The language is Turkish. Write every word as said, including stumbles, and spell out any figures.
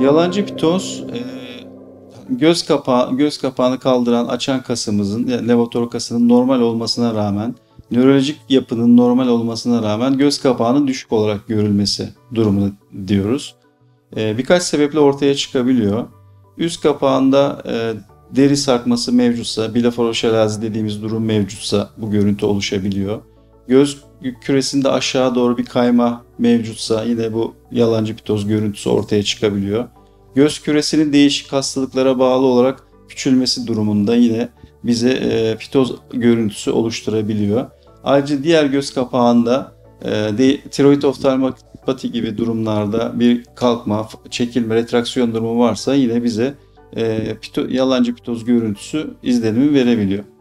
Yalancı pitoz, e, göz kapağı, göz kapağını kaldıran açan kasımızın, yani levator kasının normal olmasına rağmen, nörolojik yapının normal olmasına rağmen göz kapağının düşük olarak görülmesi durumunu diyoruz. E, birkaç sebeple ortaya çıkabiliyor. Üst kapağında e, deri sarkması mevcutsa, bleforoşelazi dediğimiz durum mevcutsa bu görüntü oluşabiliyor. Göz küresinde aşağı doğru bir kayma mevcutsa yine bu yalancı pitoz görüntüsü ortaya çıkabiliyor. Göz küresinin değişik hastalıklara bağlı olarak küçülmesi durumunda yine bize e, pitoz görüntüsü oluşturabiliyor. Ayrıca diğer göz kapağında e, tiroid oftalmopati gibi durumlarda bir kalkma, çekilme, retraksiyon durumu varsa yine bize e, pito, yalancı pitoz görüntüsü izlenimi verebiliyor.